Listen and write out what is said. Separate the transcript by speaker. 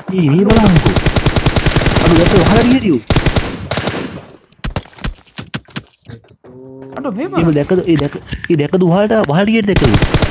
Speaker 1: මේ බලන්නකෝ. අඩු දැක්කද වහලා ගියරියෝ.
Speaker 2: අඩෝ මේ
Speaker 1: මේ දැක්කද ඒ දැක්කද වහලට ගියට දැක්කද?